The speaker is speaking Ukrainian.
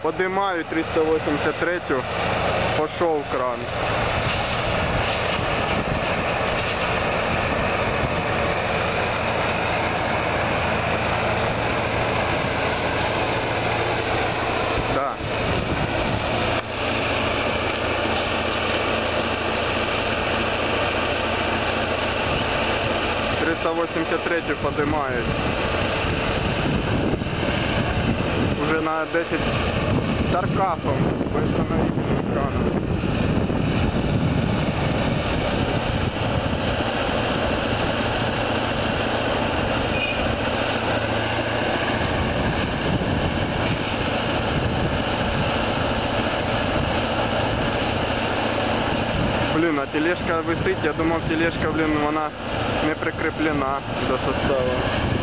Подимаю 383-ю, пошел кран. Да. «383-ю подимають. Уже на 10 таркафом по установлению крана. Блин, а тележка висить, я думав тележка, блин, вона не прикріплена до составу.